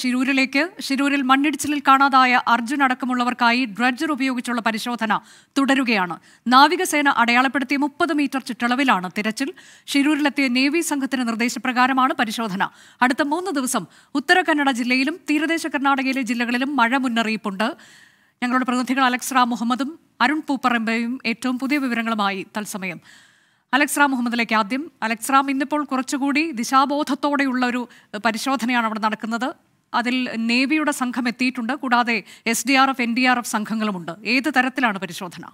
ഷിരൂരിലേക്ക്. ഷിരൂരിൽ മണ്ണിടിച്ചിലിൽ കാണാതായ അർജുൻ അടക്കമുള്ളവർക്കായി ഡ്രഡ്ജർ ഉപയോഗിച്ചുള്ള പരിശോധന തുടരുകയാണ്. നാവികസേന അടയാളപ്പെടുത്തിയ 30 മീറ്റർ ചുറ്റളവിലാണ് തിരച്ചിൽ. ഷിരൂരിലെത്തിയ നേവി സംഘത്തിന്റെ നിർദ്ദേശപ്രകാരമാണ് പരിശോധന. അടുത്ത 3 ദിവസം ഉത്തര കന്നഡ ജില്ലയിലും തീരദേശ കർണാടകയിലെ ജില്ലകളിലും മഴ മുന്നറിയിപ്പുണ്ട്. ഞങ്ങളുടെ പ്രതിനിധികൾ അലക്സ് റാം മുഹമ്മദും അരുൺ പൂപ്പറമ്പയും ഏറ്റവും പുതിയ വിവരങ്ങളുമായി തത്സമയം. അലക്സ് റാം മുഹമ്മദിലേക്ക് ആദ്യം. അലക്സ് റാം, ഇന്നിപ്പോൾ കുറച്ചുകൂടി ദിശാബോധത്തോടെയുള്ള ഒരു പരിശോധനയാണ് അവിടെ നടക്കുന്നത്. അതിൽ നേവിയുടെ സംഘം എത്തിയിട്ടുണ്ട്. കൂടാതെ SDRF, NDRF സംഘങ്ങളുമുണ്ട്. ഏത് തരത്തിലാണ് പരിശോധന?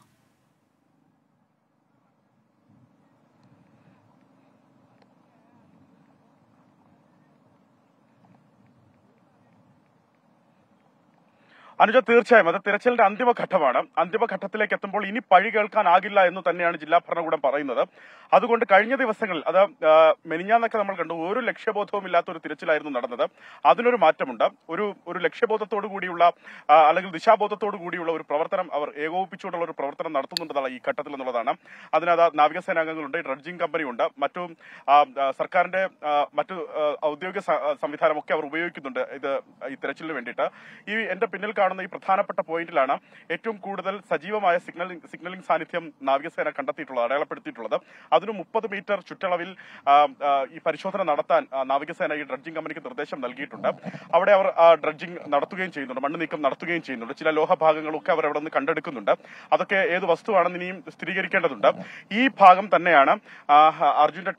അനുജ, തീർച്ചയായും അത് തിരച്ചിലിന്റെ അന്തിമഘട്ടമാണ്. അന്തിമഘട്ടത്തിലേക്ക് എത്തുമ്പോൾ ഇനി പഴി കേൾക്കാനാകില്ല എന്ന് തന്നെയാണ് ജില്ലാ ഭരണകൂടം പറയുന്നത്. അതുകൊണ്ട് കഴിഞ്ഞ ദിവസങ്ങളിൽ അത് മെനിഞ്ഞാന്നൊക്കെ നമ്മൾ കണ്ടു, ഒരു ലക്ഷ്യബോധവും ഇല്ലാത്ത ഒരു തിരച്ചിലായിരുന്നു നടന്നത്. അതിനൊരു മാറ്റമുണ്ട്. ഒരു ലക്ഷ്യബോധത്തോടു കൂടിയുള്ള അല്ലെങ്കിൽ ദിശാബോധത്തോടു കൂടിയുള്ള ഒരു പ്രവർത്തനം അവർ ഏകോപിപ്പിച്ചുകൊണ്ടുള്ള ഒരു പ്രവർത്തനം നടത്തുന്നുണ്ടെന്നുള്ള ഈ ഘട്ടത്തിൽ എന്നുള്ളതാണ്. അതിനകത്ത് നാവികസേനാംഗങ്ങളുണ്ട്, ഡ്രഡ്ജിംഗ് കമ്പനിയുണ്ട്, മറ്റു സർക്കാരിന്റെ മറ്റു ഔദ്യോഗിക സംവിധാനമൊക്കെ അവർ ഉപയോഗിക്കുന്നുണ്ട് ഈ തിരച്ചിലിന് വേണ്ടിയിട്ട്. എന്റെ പിന്നിൽ കാണുന്ന ഈ പ്രധാനപ്പെട്ട പോയിന്റിലാണ് ഏറ്റവും കൂടുതൽ സജീവമായ സിഗ്നലിംഗ് സാന്നിധ്യം നാവികസേന കണ്ടെത്തിയിട്ടുള്ളത്, അടയാളപ്പെടുത്തിയിട്ടുള്ളത്. അതിന് 30 മീറ്റർ ചുറ്റളവിൽ ഈ പരിശോധന നടത്താൻ നാവികസേന ഈ ഡ്രഡ്ജിംഗ് കമ്പനിക്ക് നിർദ്ദേശം നൽകിയിട്ടുണ്ട്. അവിടെ അവർ ഡ്രഡ്ജിംഗ് നടത്തുകയും ചെയ്യുന്നുണ്ട്, മണ്ണ് നീക്കം നടത്തുകയും ചെയ്യുന്നുണ്ട്. ചില ലോഹഭാഗങ്ങളൊക്കെ അവർ അവിടെ നിന്ന് കണ്ടെടുക്കുന്നുണ്ട്. അതൊക്കെ ഏത് വസ്തുവാണെന്ന് ഇനിയും സ്ഥിരീകരിക്കേണ്ടതുണ്ട്. ഈ ഭാഗം തന്നെയാണ് അർജുന്റെ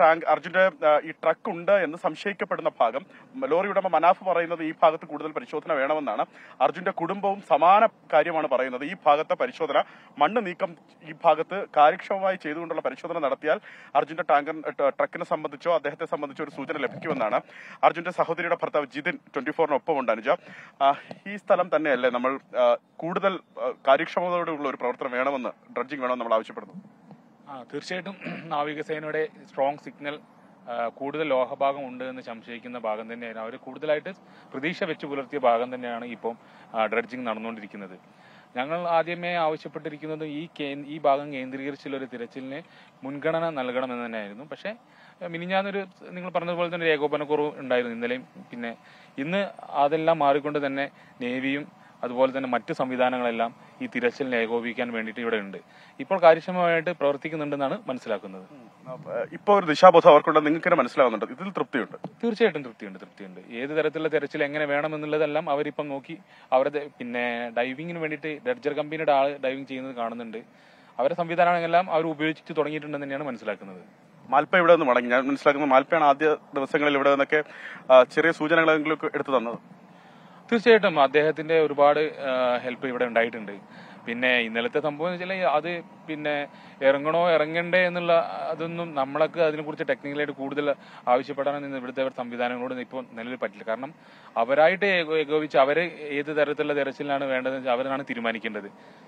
ഈ ട്രക്ക് ഉണ്ട് എന്ന് സംശയിക്കപ്പെടുന്ന ഭാഗം. ലോറി ഉടമ മനാഫ് പറയുന്നത് ഈ ഭാഗത്ത് കൂടുതൽ പരിശോധന വേണമെന്നാണ്. അർജുന്റെ കുടുംബവും സമാന കാര്യമാണ് പറയുന്നത്. ഈ ഭാഗത്തെ പരിശോധന, മണ്ണ് നീക്കം ഈ ഭാഗത്ത് കാര്യക്ഷമമായി ചെയ്തുകൊണ്ടുള്ള പരിശോധന നടത്തിയാൽ അർജുന്റെ ട്രക്കിനെ സംബന്ധിച്ചോ അദ്ദേഹത്തെ സംബന്ധിച്ചോ ഒരു സൂചന ലഭിക്കുമെന്നാണ്. അർജുന്റെ സഹോദരിയുടെ ഭർത്താവ് ജിതിൻ 24-നൊപ്പം ഉണ്ട്. അനുജ, ഈ സ്ഥലം തന്നെയല്ലേ നമ്മൾ കൂടുതൽ കാര്യക്ഷമതയോടെയുള്ള ഒരു പ്രവർത്തനം വേണമെന്ന്, ഡ്രഡ്ജിംഗ് വേണമെന്ന് നമ്മൾ ആവശ്യപ്പെടുന്നു? തീർച്ചയായിട്ടും നാവികസേനയുടെ സ്ട്രോങ് സിഗ്നൽ കൂടുതൽ ലോഹഭാഗം ഉണ്ട് എന്ന് സംശയിക്കുന്ന ഭാഗം തന്നെയാണ്. അവർ കൂടുതലായിട്ട് പ്രതീക്ഷ വെച്ച് പുലർത്തിയ ഭാഗം തന്നെയാണ് ഇപ്പം ഡ്രഡ്ജിംഗ് നടന്നുകൊണ്ടിരിക്കുന്നത്. ഞങ്ങൾ ആദ്യമേ ആവശ്യപ്പെട്ടിരിക്കുന്നത് ഈ ഭാഗം കേന്ദ്രീകരിച്ചുള്ള ഒരു തിരച്ചിലിന് മുൻഗണന നൽകണമെന്ന് തന്നെയായിരുന്നു. പക്ഷേ മിനിഞ്ഞാന്നൊരു നിങ്ങൾ പറഞ്ഞതുപോലെ തന്നെ ഒരു ഏകോപനക്കുറവ് ഉണ്ടായിരുന്നു ഇന്നലെയും. പിന്നെ ഇന്ന് അതെല്ലാം മാറിക്കൊണ്ട് തന്നെ നേവിയും അതുപോലെ തന്നെ മറ്റു സംവിധാനങ്ങളെല്ലാം ഈ തിരച്ചിലിനെ ഏകോപിക്കാൻ വേണ്ടിയിട്ട് ഇവിടെ ഉണ്ട്. ഇപ്പോൾ കാര്യക്ഷമമായിട്ട് പ്രവർത്തിക്കുന്നുണ്ടെന്നാണ് മനസ്സിലാക്കുന്നത്. ഇപ്പോൾ ഒരു ദിശാബോധം അവർക്കുണ്ട്, നിങ്ങൾക്ക് മനസ്സിലാവുന്നുണ്ട്. ഇതിൽ തൃപ്തിയുണ്ട്? തീർച്ചയായിട്ടും തൃപ്തിയുണ്ട്. ഏത് തരത്തിലുള്ള തെരച്ചിൽ എങ്ങനെ വേണമെന്നുള്ളതെല്ലാം അവരിപ്പം നോക്കി അവരുടെ പിന്നെ ഡൈവിങ്ങിന് വേണ്ടിയിട്ട് ഡ്രഡ്ജർ കമ്പനിയുടെ ആള് ഡൈവിംഗ് ചെയ്യുന്നത് കാണുന്നുണ്ട്. അവരുടെ സംവിധാനങ്ങളെല്ലാം അവർ ഉപയോഗിച്ച് തുടങ്ങിയിട്ടുണ്ടെന്ന് തന്നെയാണ് മനസ്സിലാക്കുന്നത്. മാൽപ്പ ഇവിടെ നിന്ന് മടങ്ങി. ഞാൻ മനസ്സിലാക്കുന്നത് മാൽപ്പയാണ് ആദ്യ ദിവസങ്ങളിൽ ഇവിടെ നിന്നൊക്കെ ചെറിയ സൂചനകളെങ്കിലും എടുത്തു തന്നത്. തീർച്ചയായിട്ടും അദ്ദേഹത്തിന്റെ ഒരുപാട് ഹെൽപ്പ് ഇവിടെ ഉണ്ടായിട്ടുണ്ട്. പിന്നെ ഇന്നലത്തെ സംഭവം എന്ന് വെച്ചാൽ അത് പിന്നെ ഇറങ്ങണോ ഇറങ്ങണ്ടേ എന്നുള്ള അതൊന്നും നമ്മളൊക്കെ അതിനെക്കുറിച്ച് ടെക്നിക്കലായിട്ട് കൂടുതൽ ആവശ്യപ്പെടാനൊന്നും ഇവിടുത്തെ സംവിധാനങ്ങളോട് ഇപ്പോൾ നിലവിൽ പറ്റില്ല. കാരണം അവരായിട്ട് ഏകോപിച്ച് അവര് ഏത് തരത്തിലുള്ള തെരച്ചിലാണ് വേണ്ടതെന്ന് വെച്ചാൽ അവരാണ് തീരുമാനിക്കേണ്ടത്.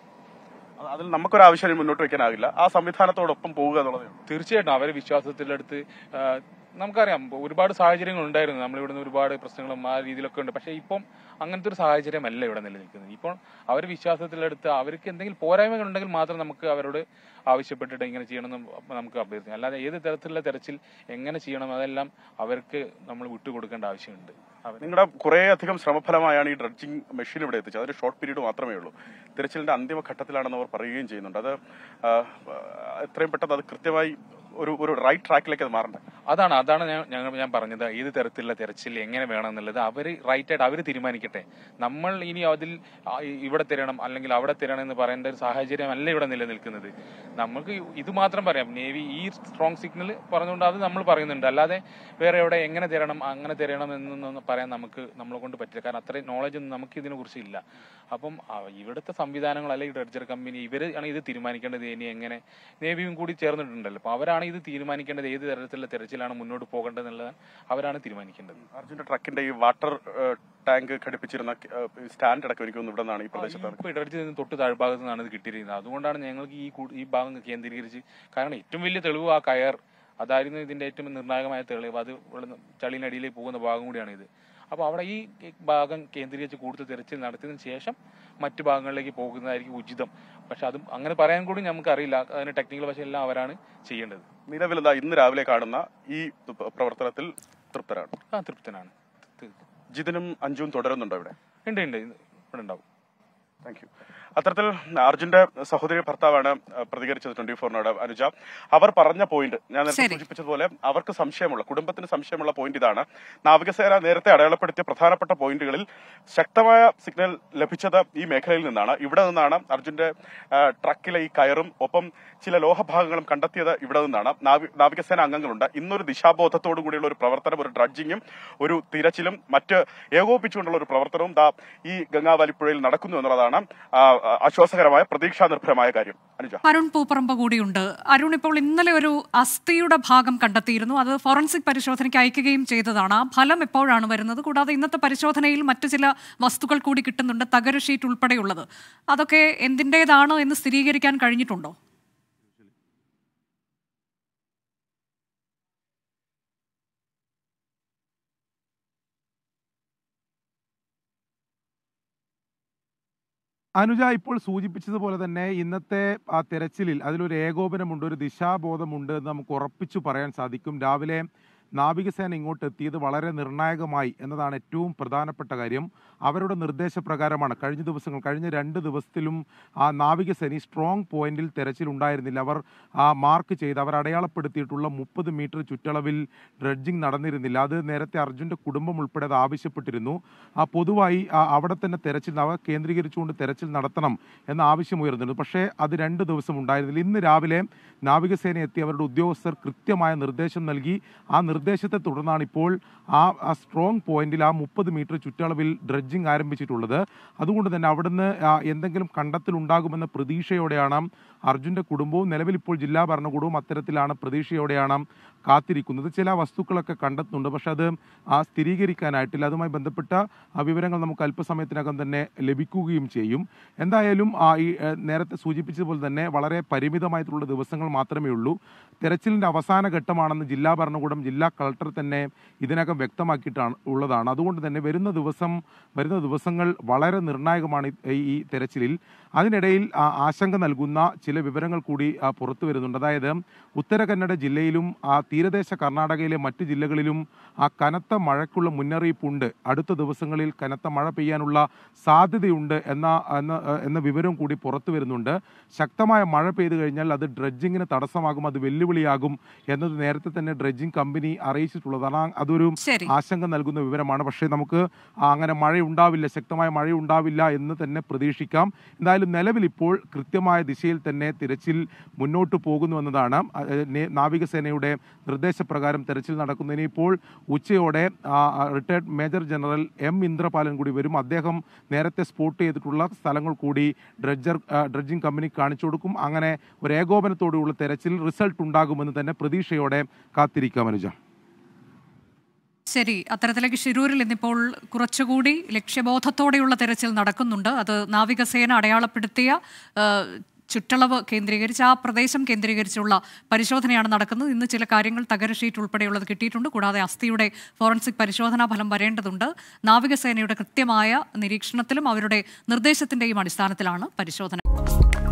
അതിൽ നമുക്കൊരു ആവശ്യം മുന്നോട്ട് വെക്കാനാകില്ല. ആ സംവിധാനത്തോടൊപ്പം പോവുക എന്നുള്ളത് തീർച്ചയായിട്ടും അവരെ വിശ്വാസത്തിലെടുത്ത് നമുക്കറിയാം ഒരുപാട് സാഹചര്യങ്ങൾ ഉണ്ടായിരുന്നു. നമ്മളിവിടുന്ന് ഒരുപാട് പ്രശ്നങ്ങളും ആ രീതിയിലൊക്കെ ഉണ്ട്. പക്ഷെ ഇപ്പം അങ്ങനത്തെ ഒരു സാഹചര്യമല്ല ഇവിടെ നിലനിൽക്കുന്നത്. ഇപ്പോൾ അവർ വിശ്വാസത്തിലെടുത്ത് അവർക്ക് എന്തെങ്കിലും പോരായ്മകൾ ഉണ്ടെങ്കിൽ മാത്രം നമുക്ക് അവരോട് ആവശ്യപ്പെട്ടിട്ട് ഇങ്ങനെ ചെയ്യണമെന്ന് നമുക്ക് അഭ്യർത്ഥിക്കാം. അല്ലാതെ ഏത് തരത്തിലുള്ള തെരച്ചിൽ എങ്ങനെ ചെയ്യണം അതെല്ലാം അവർക്ക് നമ്മൾ വിട്ടുകൊടുക്കേണ്ട ആവശ്യമുണ്ട്. നിങ്ങളുടെ കുറേ അധികം ശ്രമഫലമായാണ് ഈ ഡ്രഡ്ജിംഗ് മെഷീൻ ഇവിടെ എത്തിച്ചത്. അതൊരു ഷോർട്ട് പീരീഡ് മാത്രമേ ഉള്ളൂ. തിരച്ചിലിന്റെ അന്തിമ ഘട്ടത്തിലാണെന്ന് അവർ പറയുകയും ചെയ്യുന്നുണ്ട്. അത് എത്രയും പെട്ടെന്ന് അത് കൃത്യമായി ഒരു റൈറ്റ് ട്രാക്കിലേക്ക് അത് മാറണ്ടേ? അതാണ് ഞാൻ പറഞ്ഞത്. ഏത് തരത്തിലുള്ള തെരച്ചിൽ എങ്ങനെ വേണം എന്നുള്ളത് അവര് റൈറ്റായിട്ട് അവര് തീരുമാനിക്കട്ടെ. നമ്മൾ ഇനി അതിൽ ഇവിടെ തരണം അല്ലെങ്കിൽ അവിടെ തരണം എന്ന് പറയേണ്ട ഒരു സാഹചര്യമല്ല ഇവിടെ നിലനിൽക്കുന്നത്. നമുക്ക് ഇത് മാത്രം പറയാം. നേവി ഈ സ്ട്രോങ് സിഗ്നൽ പറഞ്ഞുകൊണ്ട് അത് നമ്മൾ പറയുന്നുണ്ട്. അല്ലാതെ വേറെ എവിടെ എങ്ങനെ തരണം അങ്ങനെ തരണം എന്നൊന്നും പറയാൻ നമ്മളെ കൊണ്ട് പറ്റില്ല. കാരണം അത്രയും നോളജ് ഒന്നും നമുക്ക് ഇതിനെ കുറിച്ച് ഇല്ല. അപ്പം ഇവിടുത്തെ സംവിധാനങ്ങൾ അല്ലെങ്കിൽ ഡ്രഡ്ജർ കമ്പനി ഇവര് ആണ് ഇത് തീരുമാനിക്കേണ്ടത്. ഇനി എങ്ങനെ നേവിയും കൂടി ചേർന്നിട്ടുണ്ടല്ലോ. അപ്പൊ അവരാണ് ഇത് തീരുമാനിക്കേണ്ടത്. ഏത് തരത്തിലുള്ള തെരച്ചിലാണ് മുന്നോട്ട് പോകേണ്ടത് എന്നുള്ളത് അവരാണ് തീരുമാനിക്കേണ്ടത്. അർജുന്റെ ട്രക്കിന്റെ ഈ വാട്ടർ ടാങ്ക് ഘടിപ്പിച്ചിരുന്ന സ്റ്റാൻഡ് അടക്കം എനിക്ക് ഇവിടെ നിന്നാണ് ഈ പ്രദേശത്ത് ഇടർച്ചയിൽ നിന്ന് തൊട്ട് താഴ്ഭാഗത്ത് നിന്നാണ് ഇത് കിട്ടിയിരിക്കുന്നത്. അതുകൊണ്ടാണ് ഞങ്ങൾക്ക് ഈ ഭാഗം കേന്ദ്രീകരിച്ച്, കാരണം ഏറ്റവും വലിയ തെളിവ് ആ കയർ അതായിരുന്നു ഇതിന്റെ ഏറ്റവും നിർണായകമായ തെളിവ്. അത് ചളിനടിയിലേക്ക് പോകുന്ന ഭാഗം കൂടിയാണ് ഇത്. അപ്പോൾ അവിടെ ഈ ഭാഗം കേന്ദ്രീകരിച്ച് കൂടുതൽ തെരച്ചിൽ നടത്തിയതിനു ശേഷം മറ്റു ഭാഗങ്ങളിലേക്ക് പോകുന്നതായിരിക്കും ഉചിതം. പക്ഷെ അതും അങ്ങനെ പറയാൻ കൂടി നമുക്കറിയില്ല. അതിന് ടെക്നിക്കൽ വശം എല്ലാം അവരാണ് ചെയ്യേണ്ടത്. നിലവിൽ ഇന്ന് രാവിലെ കാണുന്ന ഈ പ്രവർത്തനത്തിൽ തൃപ്തനാണ്? തൃപ്തനാണ്. ജിതിനും അഞ്ജുവും തുടരുന്നുണ്ടോ ഇവിടെ? ഉണ്ട് ഇവിടെ ഉണ്ടാവും. Thank you. അത്തരത്തിൽ അർജുന്റെ സഹോദരി ഭർത്താവാണ് പ്രതികരിച്ചത് 24-നോട്. അനുജ, അവർ പറഞ്ഞ പോയിന്റ് ഞാൻ നേരത്തെ സൂചിപ്പിച്ചതുപോലെ അവർക്ക് കുടുംബത്തിന് സംശയമുള്ള പോയിന്റ് ഇതാണ്. നാവികസേന നേരത്തെ അടയാളപ്പെടുത്തിയ പ്രധാനപ്പെട്ട പോയിന്റുകളിൽ ശക്തമായ സിഗ്നൽ ലഭിച്ചത് ഈ മേഖലയിൽ നിന്നാണ്. ഇവിടെ നിന്നാണ് അർജുന്റെ ട്രക്കിലെ ഈ കയറും ഒപ്പം ചില ലോഹഭാഗങ്ങളും കണ്ടെത്തിയത് ഇവിടെ നിന്നാണ്. നാവികസേന അംഗങ്ങളുണ്ട്. ഇന്നൊരു ദിശാബോധത്തോടു കൂടിയുള്ള ഒരു പ്രവർത്തനം, ഒരു ഡ്രഡ്ജിങ്ങും ഒരു തിരച്ചിലും മറ്റ് ഏകോപിച്ചുകൊണ്ടുള്ള ഒരു പ്രവർത്തനവും ഈ ഗംഗാവലിപ്പുഴയിൽ നടക്കുന്നു എന്നുള്ളതാണ് ആശ്വാസകരമായ പ്രതീക്ഷാ നിർഭരമായ കാര്യം. അനുജ, അരുൺ പൂപ്പറമ്പ് കൂടിയുണ്ട്. അരുൺ, ഇപ്പോൾ ഇന്നലെ ഒരു അസ്ഥിയുടെ ഭാഗം കണ്ടെത്തിയിരുന്നു. അത് ഫോറൻസിക് പരിശോധനയ്ക്ക് അയക്കുകയും ചെയ്തതാണ്. ആ ഫലം എപ്പോഴാണ് വരുന്നത്? കൂടാതെ ഇന്നത്തെ പരിശോധനയിൽ മറ്റു ചില വസ്തുക്കൾ കൂടി കിട്ടുന്നുണ്ട്, തകര ഷീറ്റ് ഉൾപ്പെടെയുള്ളത്. അതൊക്കെ എന്തിൻ്റേതാണ് എന്ന് സ്ഥിരീകരിക്കാൻ കഴിഞ്ഞിട്ടുണ്ടോ? അനുജ ഇപ്പോൾ സൂചിപ്പിച്ചതുപോലെ തന്നെ ഇന്നത്തെ ആ തെരച്ചിലിൽ അതിലൊരു ഏകോപനമുണ്ട്, ഒരു ദിശാബോധമുണ്ട് എന്ന് നമുക്ക് ഉറപ്പിച്ചു പറയാൻ സാധിക്കും. രാവിലെ നാവികസേന ഇങ്ങോട്ട് എത്തിയത് വളരെ നിർണായകമായി എന്നതാണ് ഏറ്റവും പ്രധാനപ്പെട്ട കാര്യം. അവരുടെ നിർദ്ദേശപ്രകാരമാണ് കഴിഞ്ഞ 2 ദിവസത്തിലും ആ നാവികസേന സ്ട്രോങ് പോയിന്റിൽ തെരച്ചിലുണ്ടായിരുന്നില്ല. അവർ മാർക്ക് ചെയ്ത് അവർ അടയാളപ്പെടുത്തിയിട്ടുള്ള 30 മീറ്റർ ചുറ്റളവിൽ ഡ്രഡ്ജിങ് നടന്നിരുന്നില്ല. അത് നേരത്തെ അർജുൻ്റെ കുടുംബം ഉൾപ്പെടെ അത് ആവശ്യപ്പെട്ടിരുന്നു. പൊതുവായി അവിടെ തന്നെ തെരച്ചിൽ കേന്ദ്രീകരിച്ചുകൊണ്ട് തെരച്ചിൽ നടത്തണം എന്ന ആവശ്യം ഉയർന്നിരുന്നു. പക്ഷേ അത് 2 ദിവസം ഉണ്ടായിരുന്നില്ല. ഇന്ന് രാവിലെ നാവികസേന എത്തി അവരുടെ ഉദ്യോഗസ്ഥർ കൃത്യമായ നിർദ്ദേശം നൽകി. ആ നിർദ്ദേശത്തെ തുടർന്നാണ് ഇപ്പോൾ ആ സ്ട്രോങ് പോയിന്റിൽ 30 മീറ്റർ ചുറ്റളവിൽ ഡ്രഡ്ജിങ് ആരംഭിച്ചിട്ടുള്ളത്. അതുകൊണ്ട് തന്നെ അവിടുന്ന് എന്തെങ്കിലും കണ്ടെത്തലുണ്ടാകുമെന്ന പ്രതീക്ഷയോടെയാണ് അർജുൻ്റെ കുടുംബവും നിലവിൽ ഇപ്പോൾ ജില്ലാ ഭരണകൂടവും അത്തരത്തിലാണ് പ്രതീക്ഷയോടെയാണ് കാത്തിരിക്കുന്നത്. ചില വസ്തുക്കളൊക്കെ കണ്ടെത്തുന്നുണ്ട്, പക്ഷെ അത് സ്ഥിരീകരിക്കാനായിട്ടില്ല. അതുമായി ബന്ധപ്പെട്ട വിവരങ്ങൾ നമുക്ക് അല്പസമയത്തിനകം തന്നെ ലഭിക്കുകയും ചെയ്യും. എന്തായാലും ഈ നേരത്തെ സൂചിപ്പിച്ചതുപോലെ തന്നെ വളരെ പരിമിതമായിട്ടുള്ള ദിവസങ്ങൾ മാത്രമേ ഉള്ളൂ. തെരച്ചിലിൻ്റെ അവസാന ഘട്ടമാണെന്ന് ജില്ലാ ഭരണകൂടം, ജില്ലാ കളക്ടർ തന്നെ ഇതിനകം വ്യക്തമാക്കിയിട്ടാണ് ഉള്ളതാണ്. അതുകൊണ്ട് തന്നെ വരുന്ന ദിവസങ്ങൾ വളരെ നിർണായകമാണ് ഈ തെരച്ചിലിൽ. അതിനിടയിൽ ആശങ്ക നൽകുന്ന ചില വിവരങ്ങൾ കൂടി പുറത്തു വരുന്നുണ്ട്. അതായത് ഉത്തര കന്നഡ ജില്ലയിലും തീരദേശ കർണാടകയിലെ മറ്റ് ജില്ലകളിലും കനത്ത മഴയ്ക്കുള്ള മുന്നറിയിപ്പുണ്ട്. അടുത്ത ദിവസങ്ങളിൽ കനത്ത മഴ പെയ്യാനുള്ള സാധ്യതയുണ്ട് എന്ന വിവരം കൂടി പുറത്തു വരുന്നുണ്ട്. ശക്തമായ മഴ പെയ്തു കഴിഞ്ഞാൽ അത് ഡ്രഡ്ജിങ്ങിന് തടസ്സമാകും, അത് വെല്ലുവിളിയാകും എന്നത് നേരത്തെ തന്നെ ഡ്രഡ്ജിങ് കമ്പനി അറിയിച്ചിട്ടുള്ളതാണ്. അതൊരു ആശങ്ക നൽകുന്ന വിവരമാണ്. പക്ഷേ നമുക്ക് അങ്ങനെ മഴയുണ്ടാവില്ല, ശക്തമായ മഴയുണ്ടാവില്ല എന്ന് തന്നെ പ്രതീക്ഷിക്കാം. എന്തായാലും നിലവിൽ ഇപ്പോൾ കൃത്യമായ ദിശയിൽ തന്നെ തിരച്ചിൽ മുന്നോട്ട് പോകുന്നുവെന്നതാണ്. നാവികസേനയുടെ നിർദ്ദേശപ്രകാരം തെരച്ചിൽ നടക്കുന്നതിന് ഇപ്പോൾ ഉച്ചയോടെ retired major general M. Indrapalan കൂടി വരും. അദ്ദേഹം നേരത്തെ സ്പോട്ട് ചെയ്തിട്ടുള്ള സ്ഥലങ്ങൾ കൂടി ഡ്രഡ്ജിംഗ് കമ്പനി കാണിച്ചു കൊടുക്കും. അങ്ങനെ ഒരു ഏകോപനത്തോടുള്ള തെരച്ചിൽ റിസൾട്ട് ഉണ്ടാകുമെന്ന് തന്നെ പ്രതീക്ഷയോടെ കാത്തിരിക്കാം. അനുജ, ശരി. അത്തരത്തിലേക്ക് ഷിരൂരിൽ ഇന്നിപ്പോൾ കുറച്ചുകൂടി ലക്ഷ്യബോധത്തോടെയുള്ള തെരച്ചിൽ നടക്കുന്നുണ്ട്. അത് നാവികസേന അടയാളപ്പെടുത്തിയ ചുറ്റളവ് കേന്ദ്രീകരിച്ച് ആ പ്രദേശം കേന്ദ്രീകരിച്ചുള്ള പരിശോധനയാണ് നടക്കുന്നത്. ഇന്ന് ചില കാര്യങ്ങൾ തകര ഷീറ്റ് ഉൾപ്പെടെയുള്ളത് കിട്ടിയിട്ടുണ്ട്. കൂടാതെ അസ്ഥിയുടെ ഫോറൻസിക് പരിശോധനാ ഫലം വരേണ്ടതുണ്ട്. നാവികസേനയുടെ കൃത്യമായ നിരീക്ഷണത്തിലും അവരുടെ നിർദ്ദേശത്തിൻ്റെയും അടിസ്ഥാനത്തിലാണ് പരിശോധന.